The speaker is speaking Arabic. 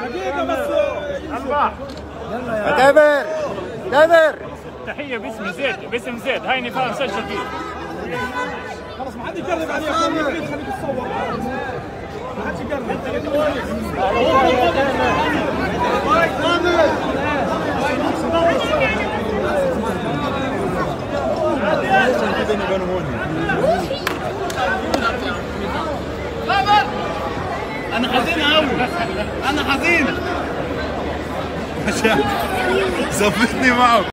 دقيقة بس. تامر تامر تحية باسم زيد، باسم زيد، هاي نفاق مسجل فيه. خلاص ما حد يقرب عليه يا اخوان، خليك تصور. ما حد يقرب. انا حزين قوي، انا حزين. زفتني معه.